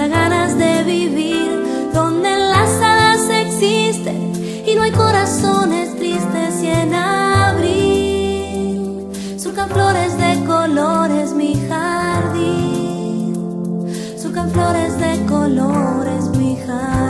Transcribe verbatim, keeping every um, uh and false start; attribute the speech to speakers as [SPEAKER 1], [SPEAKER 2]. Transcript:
[SPEAKER 1] ganas de vivir, donde las hadas existen y no hay corazones tristes y en abril surcan flores de colores mi jardín, surcan flores de colores mi jardín.